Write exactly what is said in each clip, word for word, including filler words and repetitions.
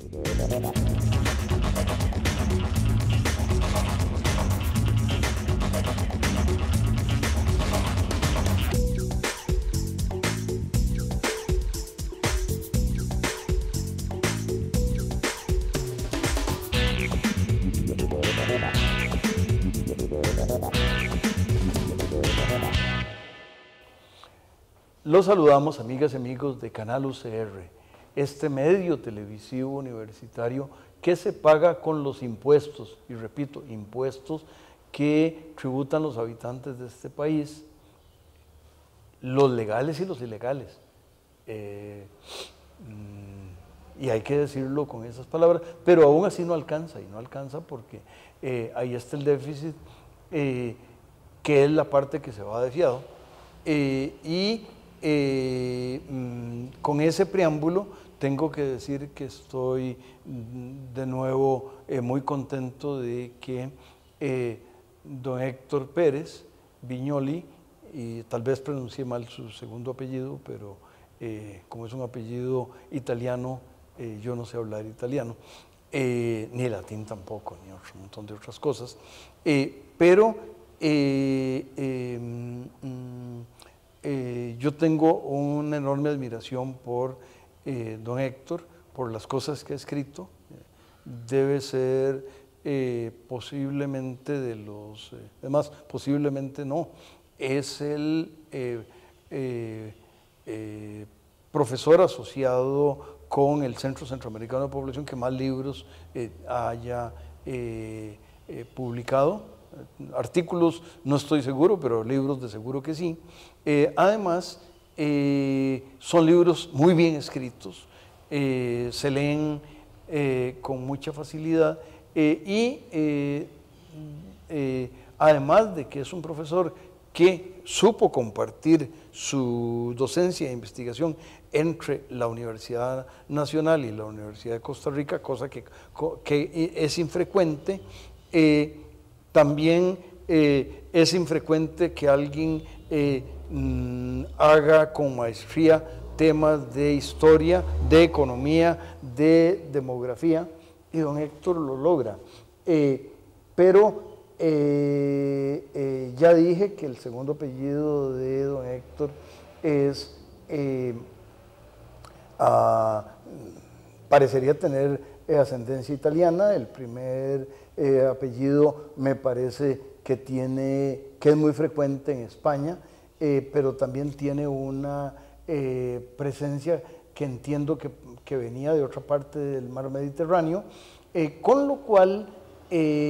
Los saludamos, amigas y amigos de Canal U C R, este medio televisivo universitario que se paga con los impuestos, y repito, impuestos que tributan los habitantes de este país, los legales y los ilegales. Eh, y hay que decirlo con esas palabras, pero aún así no alcanza, y no alcanza porque eh, ahí está el déficit, eh, que es la parte que se va de fiado, eh, y Eh, mm, con ese preámbulo tengo que decir que estoy mm, de nuevo eh, muy contento de que eh, don Héctor Pérez Viñoli, y tal vez pronuncié mal su segundo apellido, pero eh, como es un apellido italiano, eh, yo no sé hablar italiano, eh, ni latín tampoco, ni otro montón de otras cosas, eh, pero eh, eh, mm, Eh, yo tengo una enorme admiración por eh, don Héctor, por las cosas que ha escrito. Debe ser eh, posiblemente de los, eh, además posiblemente no, es el eh, eh, eh, profesor asociado con el Centro Centroamericano de Población que más libros eh, haya eh, eh, publicado. Artículos no estoy seguro, pero libros de seguro que sí. Eh, además, eh, son libros muy bien escritos, eh, se leen eh, con mucha facilidad eh, y eh, eh, además de que es un profesor que supo compartir su docencia e investigación entre la Universidad Nacional y la Universidad de Costa Rica, cosa que, que es infrecuente. Eh, También eh, es infrecuente que alguien eh, mm, haga con maestría temas de historia, de economía, de demografía, y don Héctor lo logra. Eh, pero eh, eh, ya dije que el segundo apellido de don Héctor es, eh, ah, parecería tener ascendencia italiana. El primer Eh, apellido me parece que tiene, que es muy frecuente en España, eh, pero también tiene una eh, presencia que entiendo que, que venía de otra parte del mar Mediterráneo, eh, con lo cual eh,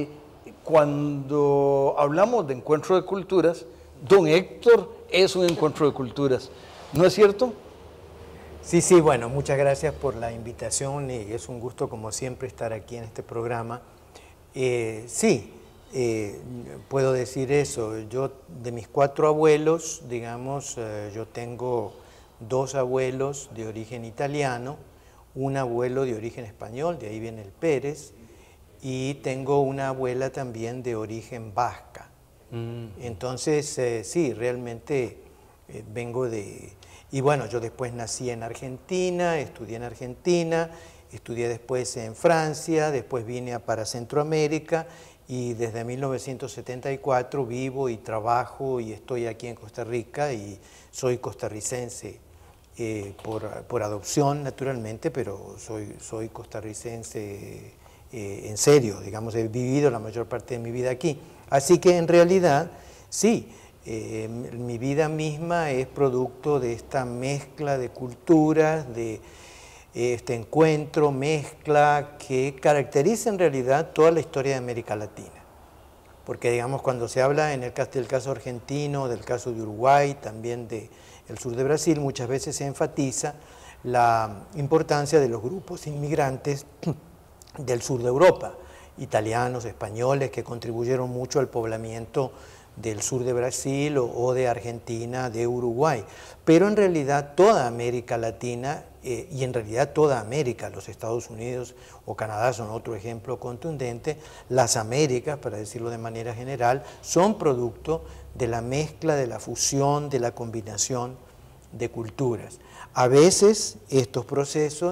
cuando hablamos de encuentro de culturas, don Héctor es un encuentro de culturas, ¿no es cierto? Sí, sí, bueno, muchas gracias por la invitación y es un gusto como siempre estar aquí en este programa. Eh, sí, eh, puedo decir eso. Yo, de mis cuatro abuelos, digamos, eh, yo tengo dos abuelos de origen italiano, un abuelo de origen español, de ahí viene el Pérez, y tengo una abuela también de origen vasca. Mm. Entonces, eh, sí, realmente eh, vengo de... Y bueno, yo después nací en Argentina, estudié en Argentina, estudié después en Francia, después vine para Centroamérica y desde mil novecientos setenta y cuatro vivo y trabajo y estoy aquí en Costa Rica y soy costarricense eh, por, por adopción naturalmente, pero soy, soy costarricense eh, en serio, digamos, he vivido la mayor parte de mi vida aquí. Así que en realidad, sí, eh, mi vida misma es producto de esta mezcla de culturas, de este encuentro, mezcla que caracteriza en realidad toda la historia de América Latina. Porque digamos cuando se habla en el caso, del caso argentino, del caso de Uruguay, también del sur de Brasil, muchas veces se enfatiza la importancia de los grupos inmigrantes del sur de Europa, italianos, españoles, que contribuyeron mucho al poblamiento del sur de Brasil o, o de Argentina, de Uruguay. Pero en realidad toda América Latina eh, y en realidad toda América, los Estados Unidos o Canadá son otro ejemplo contundente, las Américas, para decirlo de manera general, son producto de la mezcla, de la fusión, de la combinación de culturas. A veces estos procesos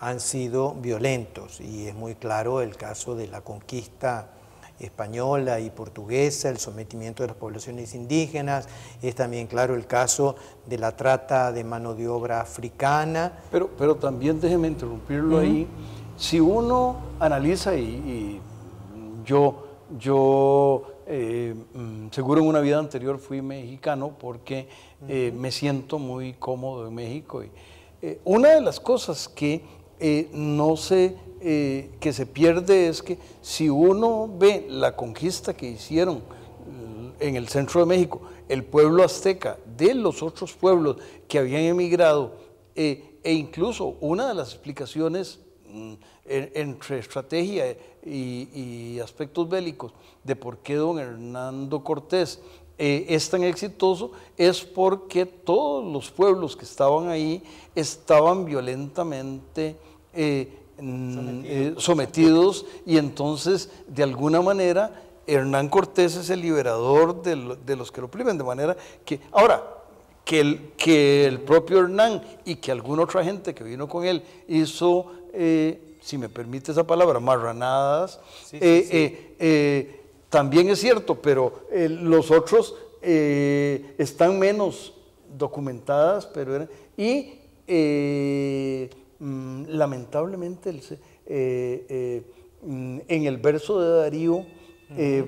han sido violentos, y es muy claro el caso de la conquista española y portuguesa, el sometimiento de las poblaciones indígenas, es también claro el caso de la trata de mano de obra africana. Pero, pero también déjeme interrumpirlo uh-huh. ahí, si uno analiza y, y yo, yo eh, seguro en una vida anterior fui mexicano porque eh, uh-huh. me siento muy cómodo en México. Y, eh, una de las cosas que eh, no se, eh, que se pierde es que si uno ve la conquista que hicieron en el centro de México, el pueblo azteca, de los otros pueblos que habían emigrado, eh, e incluso una de las explicaciones mm, en, entre estrategia y, y aspectos bélicos de por qué don Hernando Cortés eh, es tan exitoso, es porque todos los pueblos que estaban ahí estaban violentamente eh, sometidos, eh, sometidos y entonces de alguna manera Hernán Cortés es el liberador de, lo, de los que lo oprimen, de manera que, ahora, que el, que el propio Hernán y que alguna otra gente que vino con él hizo, eh, si me permite esa palabra, marranadas, sí, eh, sí, sí. Eh, eh, también es cierto, pero eh, los otros eh, están menos documentadas, pero y eh, mm, lamentablemente el, eh, eh, en el verso de Darío, Eh,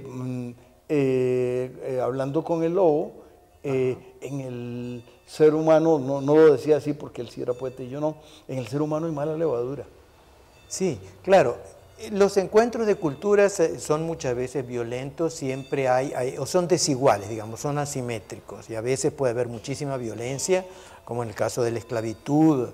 eh, eh, hablando con el lobo, eh, en el ser humano, no, no lo decía así porque él sí era poeta y yo no, en el ser humano hay mala levadura. Sí, claro, los encuentros de culturas son muchas veces violentos, siempre hay, hay, o son desiguales, digamos, son asimétricos, y a veces puede haber muchísima violencia, como en el caso de la esclavitud,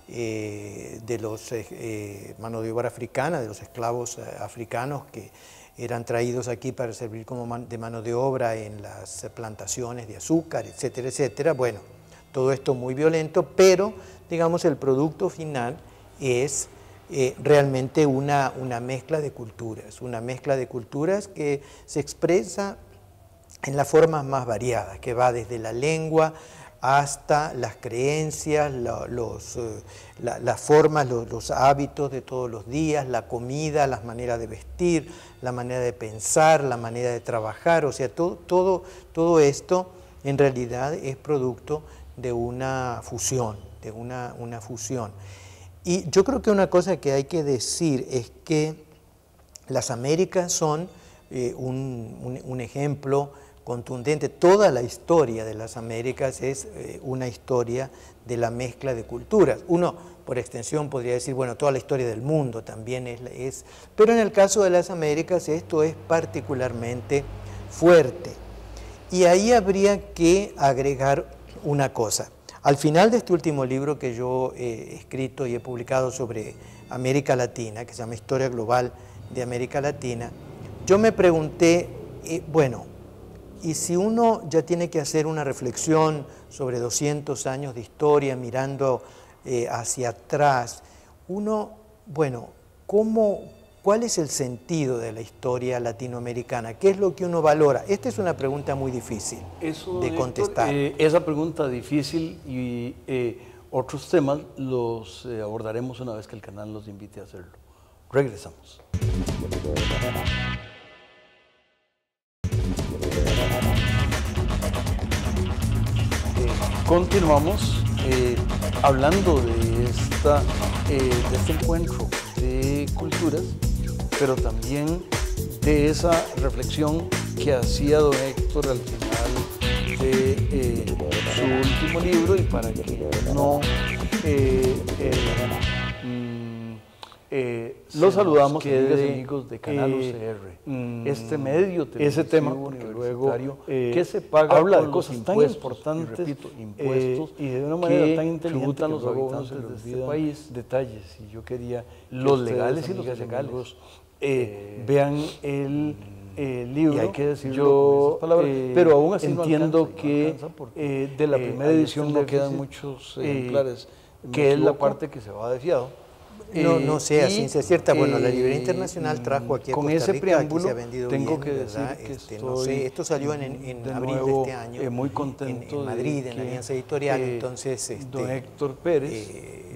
eh, de los eh, mano de obra africana, de los esclavos eh, africanos que eran traídos aquí para servir como man, de mano de obra en las plantaciones de azúcar, etcétera, etcétera. Bueno, todo esto muy violento, pero digamos el producto final es eh, realmente una, una mezcla de culturas, una mezcla de culturas que se expresa en las formas más variadas, que va desde la lengua hasta las creencias, la, los, eh, la, las formas, los, los hábitos de todos los días, la comida, las maneras de vestir, la manera de pensar, la manera de trabajar, o sea, todo, todo, todo esto en realidad es producto de una fusión, de una, una fusión. Y yo creo que una cosa que hay que decir es que las Américas son eh, un, un, un ejemplo contundente. Toda la historia de las Américas es eh, una historia de la mezcla de culturas. Uno, por extensión, podría decir, bueno, toda la historia del mundo también es, es... Pero en el caso de las Américas esto es particularmente fuerte. Y ahí habría que agregar una cosa. Al final de este último libro que yo he escrito y he publicado sobre América Latina, que se llama Historia Global de América Latina, yo me pregunté, eh, bueno, y si uno ya tiene que hacer una reflexión sobre doscientos años de historia, mirando eh, hacia atrás, uno, bueno, ¿cómo, ¿cuál es el sentido de la historia latinoamericana? ¿Qué es lo que uno valora? Esta es una pregunta muy difícil Eso, de contestar. Héctor, eh, esa pregunta difícil y eh, otros temas los eh, abordaremos una vez que el canal nos invite a hacerlo. Regresamos. Continuamos eh, hablando de, esta, eh, de este encuentro de culturas, pero también de esa reflexión que hacía don Héctor al final de eh, su último libro, y para que no eh, eh, mm, eh, los saludamos, queridos amigos de Canal eh, U C R, mm, este medio ese tema universitario eh, que se paga habla de cosas tan importantes, y repito, impuestos eh, y de una manera tan inteligente a los habitantes de este país, detalles, y yo quería los legales y los ilegales eh, vean el eh, libro, y hay que decirlo yo, con esas palabras, eh, pero aún así entiendo no alcanza, que no porque, eh, de la primera eh, edición no quedan muchos ejemplares, eh, que es la parte que se va de fiado. No, no sé, a ciencia cierta. Bueno, la librería internacional trajo aquí a con Costa ese Rica, preámbulo, aquí se ha vendido tengo bien, que decir ¿verdad? que este, estoy no sé, esto salió en, en de abril nuevo, de este año, eh, muy contento en, en Madrid, de en la que, Alianza Editorial, eh, entonces... Este, don Héctor Pérez eh,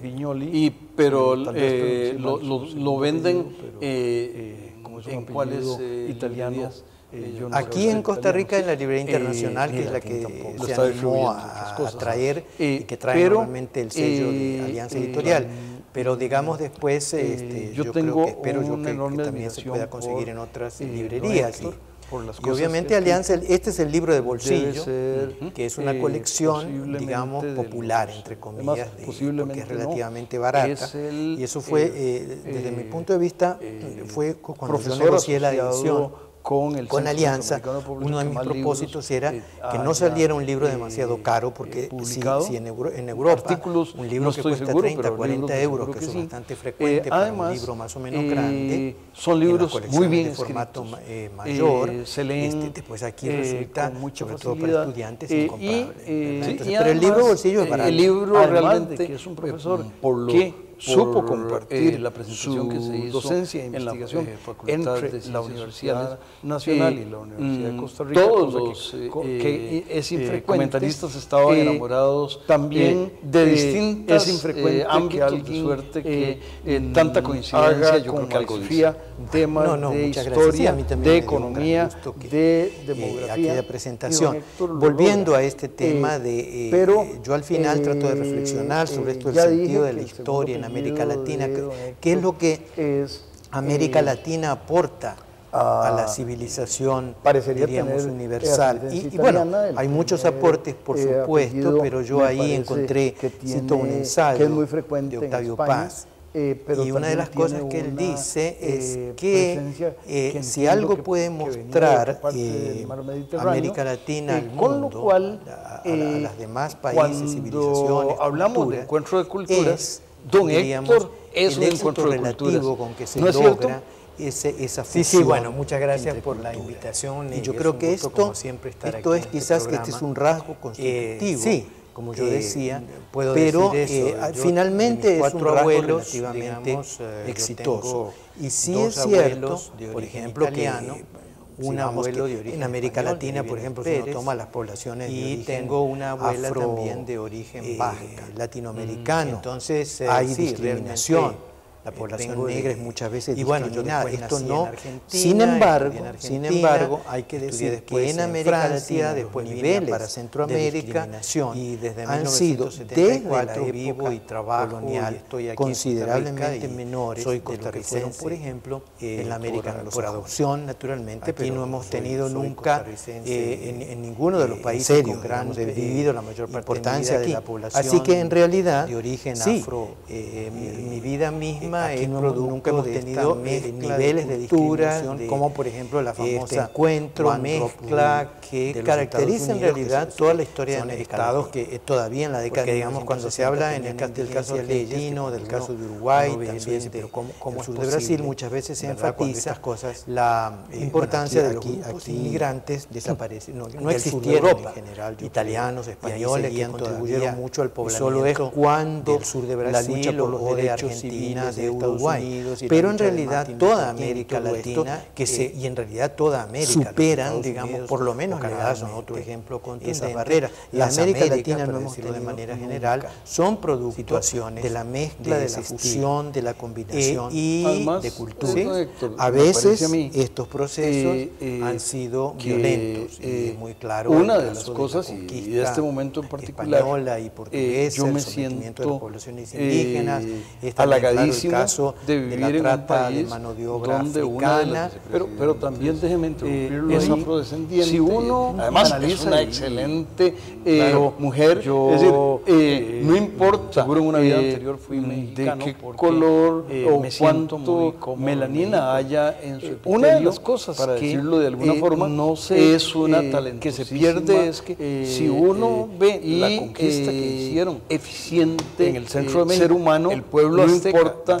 Viñoli. Y, pero tal vez eh, pronuncié lo, mal lo, su lo venden apellido, pero, eh, eh, como es un en cuáles apellido eh, italiano. librerías? Eh, yo no Aquí sé en Costa italiano, Rica, sí. en la librería internacional, Eh, que es la latín que tampoco. se Lo está animó distribuyendo, a, otras a cosas. traer Eh, y que trae pero, normalmente el sello eh, de Alianza eh, Editorial. Pero digamos después, eh, este, yo yo, tengo creo que espero yo una que, enorme que también se admiración pueda conseguir por, en otras eh, librerías. don Héctor, y, por las y cosas obviamente que ha Alianza, este es el libro de bolsillo, ser, que es una eh, colección, posiblemente digamos, de popular, los- entre además, comillas, de, posiblemente porque es no, relativamente barata. es el, y eso fue, eh, eh, desde eh, mi punto de vista, eh, fue cuando yo profesor negocié la asociado edición con el con Centro Alianza, Centroamericano de Población uno de que mis más propósitos libros, era eh, que no haya, saliera un libro eh, demasiado caro, eh, porque si, publicado. si en, Euro- en Europa Artículos, un libro no que estoy cuesta seguro, treinta, pero cuarenta libros de euros, seguro que, que eso sí. es bastante frecuente Eh, para además, un libro más o menos eh, grande, son en las libros colecciones muy bien de formato escritos. eh, mayor, Eh, se leen, este, después aquí eh, resulta, con mucha sobre todo para facilidad, estudiantes, eh, incomparable. y, ¿verdad? eh, Entonces, y pero el libro además, bolsillo es eh, barato. el libro Además realmente de que es un eh, profesor por lo- que supo por, compartir eh, la presentación su que se hizo docencia e en la, investigación eh, Facultad entre de la Ciencias Universidad Sociales, Nacional eh, y la Universidad de mm, Costa Rica, todos cosa los que, eh, co- que es eh, infrecuente. comentaristas estaban Eh, enamorados también eh, de eh, distintas es infrecuente eh, ámbitos, que alguien, de suerte que eh, eh, tanta mm, coincidencia, haga yo con creo que algo maestría dice. temas No, no, de muchas gracias. Sí, historia, a mí también de me dio un gran economía, gusto que, de eh, demografía. aquella y don presentación. Héctor lo Volviendo logra. a este tema Eh, de, eh, pero, yo al final eh, trato de reflexionar sobre esto del ya sentido dije de que la el segundo historia en América apellido Latina, de que- don qué es Héctor lo que es, América eh, Latina aporta a- a la civilización, parecería diríamos, tener universal. ascendencia Y, y bueno, italiana, el hay muchos primer, aportes, por eh, supuesto, apellido pero yo me ahí parece encontré, que cito un tiene- ensayo que es muy frecuente de en Octavio España, Paz. eh, pero y una de también las cosas tiene que él una, dice es eh, que, presencia eh, que si entiendo algo que- puede que venía de mostrar otra parte del eh, mar Mediterráneo, América Latina eh, al con mundo, lo cual, a, a- a eh, las demás países, cuando civilizaciones, hablamos culturas, de encuentro de culturas, es, don diríamos, Héctor es el un éxito encuentro de relativo culturas. con que se ¿No es cierto? logra ese, esa Sí, fusión. sí, bueno, muchas gracias entre por la culturas. invitación. Y Y yo es creo un que gusto, esto, como siempre, estar esto aquí es en este quizás que este es programa. un rasgo Eh, constitutivo. sí, como yo eh, decía, puedo pero decir eso. eh, Yo, finalmente de mis es un cuatro rasgo abuelos, relativamente digamos, eh, yo exitoso. tengo Y sí dos es cierto, abuelos de por origen ejemplo, italiano, que un digamos abuelo que de origen en América español, Latina, de por Vivian ejemplo, si uno Pérez, toma las poblaciones de y origen tengo una abuela afro, también de origen eh, vasca, latinoamericano. Entonces, eh, hay sí, discriminación. realmente, La eh, población vengo de- negra es muchas veces y bueno, yo discriminada. después Esto nací no. en Argentina, Sin embargo, estudié en sin Argentina, embargo, hay que estudié decir después que en en América Francia, Latina después los vine niveles para de Centroamérica, discriminación y desde han sido mil novecientos setenta y cuatro desde la vivo época y trabajo colonial y estoy aquí en considerablemente Costa Rica y menores soy de lo que fueron, costarricense, por ejemplo, eh, en la América por- anglosajona. por adopción, naturalmente, Aquí pero no hemos soy- tenido soy nunca costarricense, eh, en, en ninguno de los eh, países serio, con gran digamos, he eh, vivido la mayor parte de mi importancia vida de aquí. la población. Así que, en realidad, de origen sí, afro, eh, mi, eh, mi vida misma aquí es no hemos- producto nunca hemos de tenido esta eh, mezcla niveles de culturas, discriminación, de, como por ejemplo la este famosa encuentro, One Drop mezcla Rule que de los caracteriza Estados en Unidos, realidad que toda son- la historia son de estados América que eh, todavía en la década Porque, de digamos, cuando se habla en el, ca- del caso argentino, del caso de Uruguay, también de, el sur de Brasil, muchas veces se enfatiza cosas, la eh, importancia bueno, de aquí- los grupos aquí inmigrantes desaparecen, no, no del sur de existieron Europa, en general, yo italianos, creo, y ahí españoles, que seguían contribuyeron todavía, mucho al y solo es poblamiento cuando del sur de la Brasil lucha por los o de derechos Argentina, civiles de de Estados Uruguay. Unidos y la Pero en lucha de realidad Martin toda Luther King y América todo esto, Latina, que se, eh, y en realidad toda América, superan, los digamos, Unidos, por lo menos o Canadá son legalmente, otro ejemplo esas contundente. barreras. Las Las América Américas, Latina para no hemos decirlo de tenido manera nunca general, son producto situaciones de la mezcla, de, la existir. fusión, de la combinación Eh, y Además, de cultura. sí, Héctor, a me veces parece a mí, estos procesos eh, eh, han sido que, violentos eh, y es muy claro una el de caso las cosas, la y- y conquista de este momento en particular, española y portuguesa, eh, yo me el sometimiento de siento, las poblaciones indígenas, eh, es también, claro, halagadísimo el caso de de vivir la en un trata país de mano de obra donde una de africana, las pero, pero también déjeme interrumpirlo eh, es ahí, afrodescendiente. Si uno además analiza es una y- excelente eh, Claro, mujer, yo, es decir, eh, eh, no importa seguro en una vida eh, anterior fui de mexicano qué porque, color eh, o me siento muy cuánto cómodo en melanina México. haya en su Eh, epitelio, una de las cosas para que, decirlo de alguna eh, forma, no sé, es una eh, talentosísima, que se pierde es que, eh, si uno eh, ve y, la conquista que eh, hicieron eficiente en el centro de eh, México, ser humano, el pueblo no azteca importa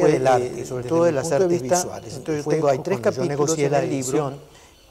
fue, del arte, eh, sobre desde todo de mi las punto artes vista, visuales. Entonces yo fue tengo, hay tres cuando yo capítulos negocié en la el libro edición,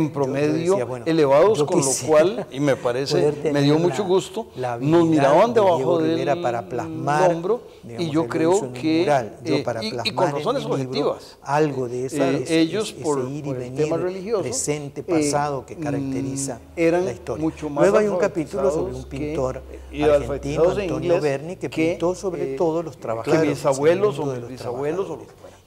en Yo- yo promedio decía, bueno, elevados, yo con lo quisiera cual, y me parece, poder me tener dio la- mucho gusto, la nos habilidad miraban de debajo Diego del Rivera para plasmar, hombro, digamos, y yo él lo creo hizo en un que, mural, yo eh, para y- y plasmar con en razones mi libro objetivas, algo de esa, Eh, ese- ellos ese por, ir y por el venir, tema religioso, presente, eh, pasado, que mm, caracteriza eran la historia. mucho más Luego hay un capítulo sobre un alfabetizados que- pintor y argentino, alfabetizados en Antonio inglés, Berni, que que, pintó sobre eh, todo los que trabajadores. mis abuelos el mundo o de mis los bisabuelos o trabajadores. los-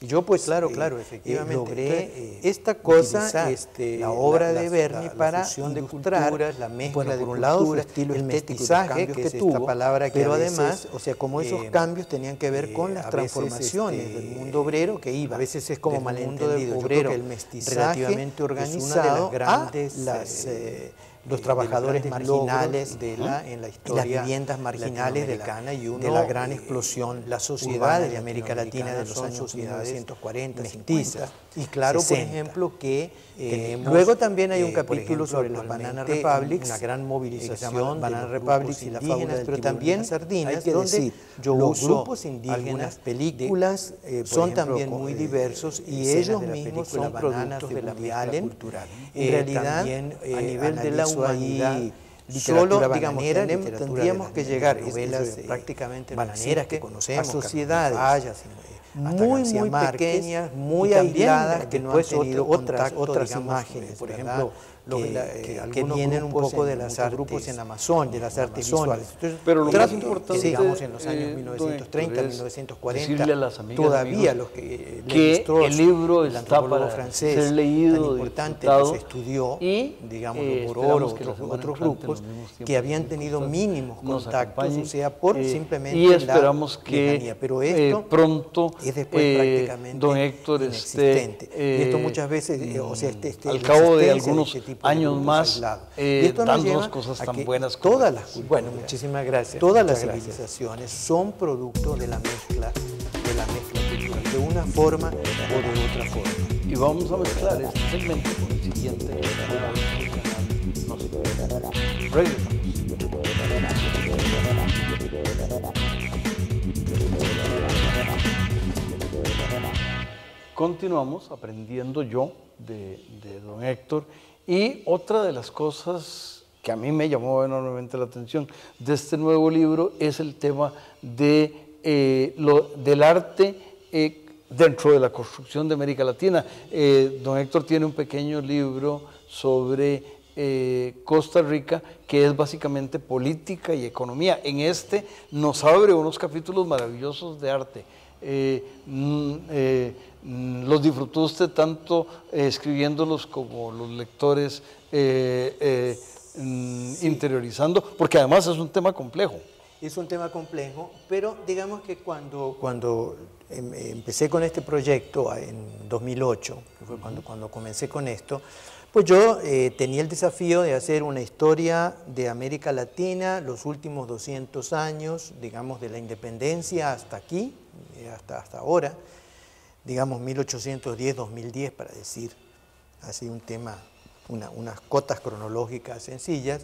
Y yo pues, Claro, eh, claro, eh, efectivamente. logré Entonces, eh, esta cosa, utilizar este, la obra la- de la- Berni la- la para fusión de ilustrar, culturas, la mezcla bueno, de por un lado su culturas, estilo el estético, los mestizaje, cambios que que es esta tuvo, palabra que pero a veces, además, o sea, como esos eh, cambios tenían que ver eh, con a las veces, transformaciones este, del mundo obrero que iba a veces es como desde el mundo malentendido. Yo creo obrero que el mestizaje relativamente es una de las organizado grandes, a las, eh, eh, de los los trabajadores grandes marginales logros de la- en la y las historia viviendas marginales de la, latinoamericana y uno, de la gran eh, explosión las urbana sociedades de América Latina de los son años sociedades mil novecientos cuarenta, mestizas. cincuenta, Y claro, sesenta. por ejemplo, que Eh, tenemos, luego también hay un eh, por capítulo ejemplo, sobre los Banana actualmente Republics, una gran movilización eh, que se llama de Banana los Republics grupos y la indígenas, fábula del pero tiburón y también las sardinas, hay que donde decir, yo los uso grupos indígenas algunas de- películas eh, por son ejemplo, también con, muy eh, diversos y escenas ellos de la mismos película son Bananas productos de de la Woody Woody Allen. cultural. En Eh, realidad, también, eh, a nivel de la analizo humanidad, ahí literatura solo, bananera, digamos, tenemos- literatura de tendríamos las- que de llegar las es- novelas, es, eh, prácticamente bananeras que existe, conocemos, a Carlos sociedades Fallas, hasta muy, García muy Márquez, pequeñas, muy y también, aisladas, que no han después, tenido otras- contacto, otras digamos, imágenes, por por ¿verdad? ejemplo, los- que, la- que- que que algunos vienen un grupos poco de en- las muchos artes, grupos en Amazonia, de las en artes Amazonia. visuales. Entonces, Pero lo trato, más que, importante, digamos, en los eh, años don mil novecientos treinta, Héctor, es mil novecientos cuarenta, decirle a las amigas, todavía amigos, los que que Lévi-Strauss, el libro el está antropólogo para francés, ser leído, tan importante que disfrutado, se estudió, y, digamos, eh, por esperamos Oro, que la otros, semana otros entrante, en grupos los mismos tiempos que habían y tenido circunstancias, mínimos nos contactos, acompañen, o sea, por eh, simplemente y esperamos la que lejanía. Pero eh, esto pronto es después eh, prácticamente don Héctor esté, inexistente. eh, y esto muchas veces, eh, o sea, este, este, al la cabo de existencia algunos este tipo de años grupos más, aislados. eh, Y esto nos dándonos lleva cosas a tan que buenas como todas estas. las culturas, Bueno, muchísimas gracias. todas muchas las gracias. civilizaciones son producto de la mezcla, de la mezcla cultural, de una forma o de otra forma. Y vamos a mezclar este segmento con el siguiente que es como funcionan los regresamos. Continuamos aprendiendo yo de, de don Héctor, y otra de las cosas que a mí me llamó enormemente la atención de este nuevo libro es el tema de, eh, lo, del arte eh, dentro de la construcción de América Latina. Eh, don Héctor tiene un pequeño libro sobre eh, Costa Rica que es básicamente política y economía. En este nos abre unos capítulos maravillosos de arte. Eh, mm, eh, mm, los disfrutó usted tanto eh, escribiéndolos como los lectores eh, eh, mm, sí. interiorizando, porque además es un tema complejo. Es un tema complejo, pero digamos que cuando, cuando em, empecé con este proyecto en dos mil ocho, que fue cuando, cuando comencé con esto, pues yo eh, tenía el desafío de hacer una historia de América Latina, los últimos doscientos años, digamos, de la independencia hasta aquí, hasta, hasta ahora, digamos mil ochocientos diez, dos mil diez, para decir así un tema, una, unas cotas cronológicas sencillas.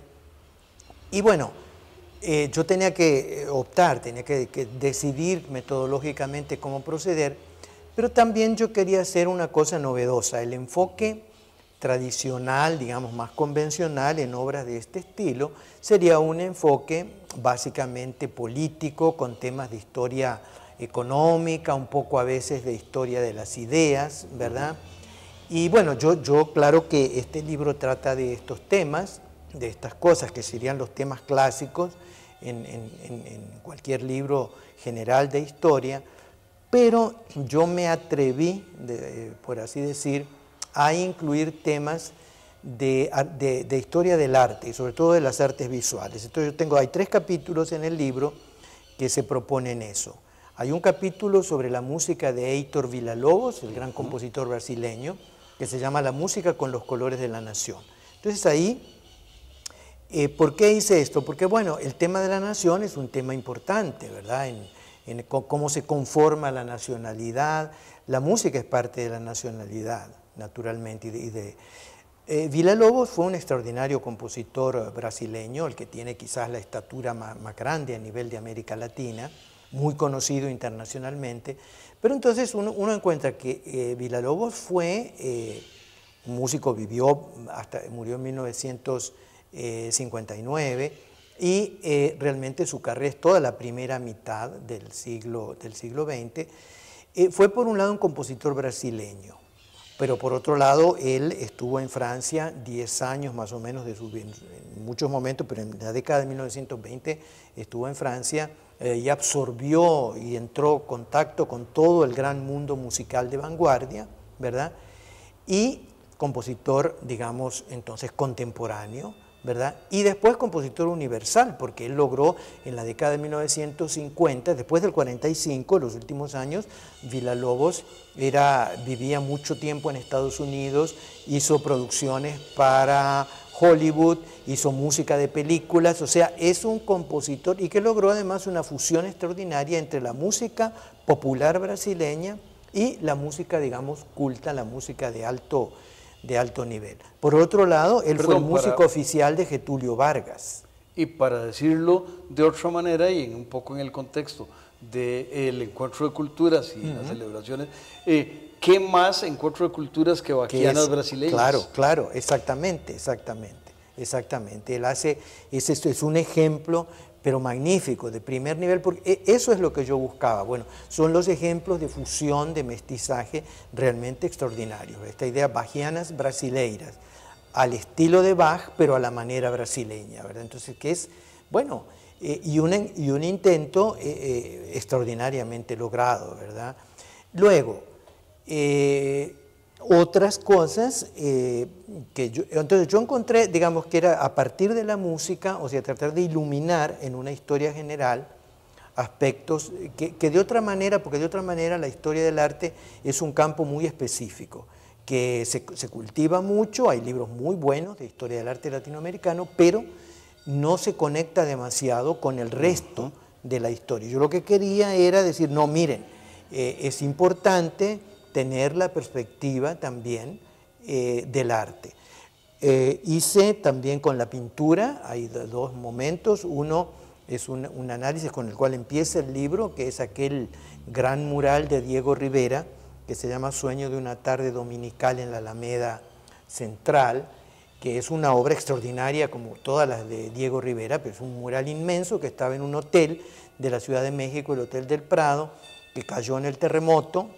Y bueno, eh, yo tenía que optar, tenía que, que decidir metodológicamente cómo proceder, pero también yo quería hacer una cosa novedosa, el enfoque tradicional, digamos más convencional en obras de este estilo, sería un enfoque básicamente político, con temas de historia económica, un poco a veces de historia de las ideas, ¿verdad? Y bueno, yo, yo claro que este libro trata de estos temas, de estas cosas que serían los temas clásicos en, en, en, en cualquier libro general de historia, pero yo me atreví, de, por así decir, a incluir temas de, de, de historia del arte y sobre todo de las artes visuales. Entonces yo tengo, hay tres capítulos en el libro que se proponen eso. Hay un capítulo sobre la música de Heitor Villa-Lobos, el gran compositor brasileño, que se llama La música con los colores de la nación. Entonces ahí, eh, ¿por qué hice esto? Porque bueno, el tema de la nación es un tema importante, ¿verdad? En, en cómo se conforma la nacionalidad. La música es parte de la nacionalidad, naturalmente. Y de, y de, eh, Villa-Lobos fue un extraordinario compositor brasileño, el que tiene quizás la estatura más, más grande a nivel de América Latina, muy conocido internacionalmente, pero entonces uno, uno encuentra que eh, Villa-Lobos fue eh, un músico, vivió hasta, murió en mil novecientos cincuenta y nueve, y eh, realmente su carrera es toda la primera mitad del siglo, del siglo veinte, eh, fue por un lado un compositor brasileño. pero por otro lado, él estuvo en Francia diez años más o menos, de su, en muchos momentos, pero en la década de mil novecientos veinte estuvo en Francia eh, y absorbió y entró en contacto con todo el gran mundo musical de vanguardia, ¿verdad? Y compositor, digamos, entonces contemporáneo, ¿verdad? Y después compositor universal, porque él logró en la década de mil novecientos cincuenta, después del cuarenta y cinco, los últimos años, Villalobos era, vivía mucho tiempo en Estados Unidos, hizo producciones para Hollywood, hizo música de películas, o sea, es un compositor y que logró además una fusión extraordinaria entre la música popular brasileña y la música, digamos, culta, la música de alto, de alto nivel. Por otro lado, él Perdón, fue el músico para... oficial de Getúlio Vargas. Y para decirlo de otra manera y en un poco en el contexto del encuentro de culturas y uh-huh. las celebraciones, eh, ¿qué más encuentro de culturas que baquianas brasileñas? Claro, claro, exactamente, exactamente, exactamente. Él hace, es, esto es un ejemplo, pero magnífico, de primer nivel, porque eso es lo que yo buscaba. Bueno, son los ejemplos de fusión, de mestizaje realmente extraordinarios. Esta idea bajianas brasileiras, al estilo de Bach, pero a la manera brasileña, ¿verdad? Entonces, que es, bueno, eh, y, un, y un intento eh, eh, extraordinariamente logrado, ¿verdad? Luego, eh, otras cosas eh, que yo, entonces yo encontré, digamos que era a partir de la música, o sea, tratar de iluminar en una historia general aspectos que, que de otra manera, porque de otra manera la historia del arte es un campo muy específico, que se, se cultiva mucho, hay libros muy buenos de historia del arte latinoamericano, pero no se conecta demasiado con el resto de la historia. Yo lo que quería era decir, no, miren, eh, es importante tener la perspectiva también eh, del arte. Eh, hice también con la pintura, hay dos momentos, uno es un, un análisis con el cual empieza el libro, que es aquel gran mural de Diego Rivera, que se llama Sueño de una tarde dominical en la Alameda Central, que es una obra extraordinaria como todas las de Diego Rivera, pero es un mural inmenso que estaba en un hotel de la Ciudad de México, el Hotel del Prado, que cayó en el terremoto,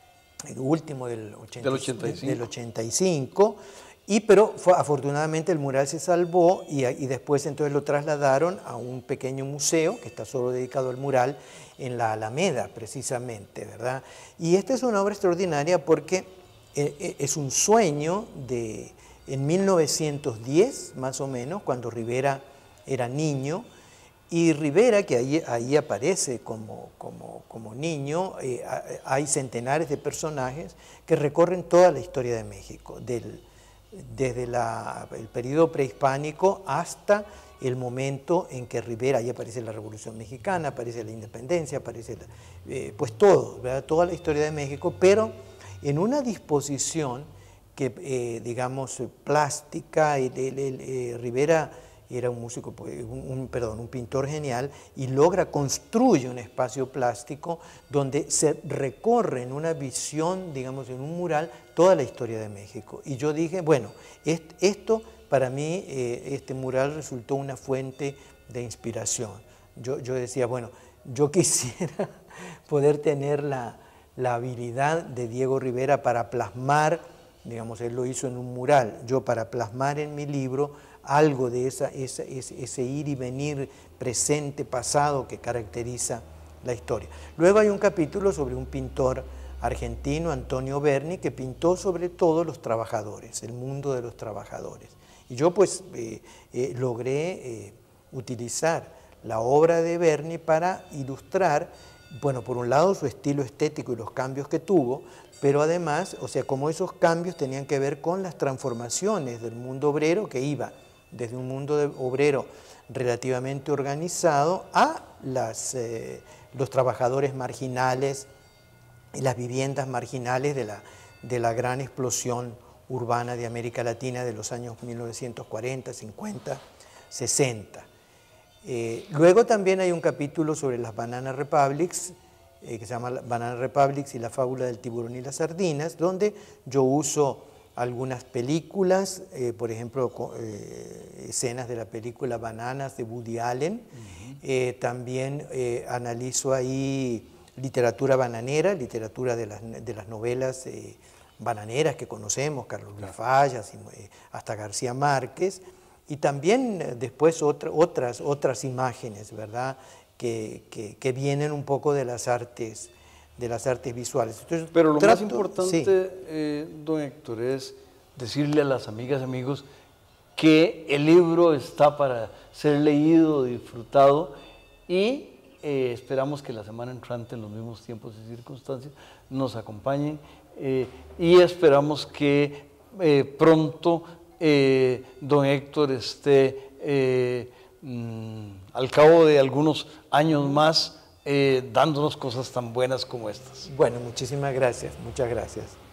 el último del, ochenta, del, ochenta y cinco. del ochenta y cinco, y, pero fue, afortunadamente el mural se salvó y, y después entonces lo trasladaron a un pequeño museo que está solo dedicado al mural en la Alameda precisamente, ¿verdad? Y esta es una obra extraordinaria porque eh, es un sueño de, en mil novecientos diez más o menos, cuando Rivera era niño, y Rivera, que ahí, ahí aparece como, como, como niño, eh, hay centenares de personajes que recorren toda la historia de México, del, desde la, el periodo prehispánico hasta el momento en que Rivera, ahí aparece la Revolución Mexicana, aparece la Independencia, aparece la, eh, pues todo, ¿verdad? Toda la historia de México, pero en una disposición que, eh, digamos, plástica, el, el, el, eh, Rivera era un músico, un, un, perdón, un pintor genial, y logra, construye un espacio plástico donde se recorre en una visión, digamos, en un mural, toda la historia de México. Y yo dije, bueno, est, esto para mí, eh, este mural resultó una fuente de inspiración. Yo, yo decía, bueno, yo quisiera poder tener la, la habilidad de Diego Rivera para plasmar, digamos, él lo hizo en un mural, yo para plasmar en mi libro algo de esa, esa, ese, ese ir y venir presente, pasado que caracteriza la historia. Luego hay un capítulo sobre un pintor argentino, Antonio Berni, que pintó sobre todo los trabajadores, el mundo de los trabajadores. Y yo pues eh, eh, logré eh, utilizar la obra de Berni para ilustrar, bueno, por un lado su estilo estético y los cambios que tuvo, pero además, o sea, como esos cambios tenían que ver con las transformaciones del mundo obrero que iba desde un mundo de obrero relativamente organizado a las, eh, los trabajadores marginales y las viviendas marginales de la, de la gran explosión urbana de América Latina de los años mil novecientos cuarenta, cincuenta, sesenta. Eh, luego también hay un capítulo sobre las Banana Republics, eh, que se llama Banana Republics y la fábula del tiburón y las sardinas, donde yo uso algunas películas, eh, por ejemplo, eh, escenas de la película Bananas de Woody Allen. Uh-huh. eh, también eh, analizo ahí literatura bananera, literatura de las, de las novelas eh, bananeras que conocemos, Carlos Luis Fallas, y, eh, hasta García Márquez, y también eh, después otra, otras, otras imágenes, ¿verdad?, que, que, que vienen un poco de las artes, de las artes visuales. Entonces, Pero lo trato- más importante, sí. eh, don Héctor, es decirle a las amigas y amigos que el libro está para ser leído, disfrutado, y eh, esperamos que la semana entrante, en los mismos tiempos y circunstancias, nos acompañen, eh, y esperamos que eh, pronto eh, don Héctor esté eh, mm, al cabo de algunos años más eh, dándonos cosas tan buenas como estas. Bueno, muchísimas gracias, muchas gracias.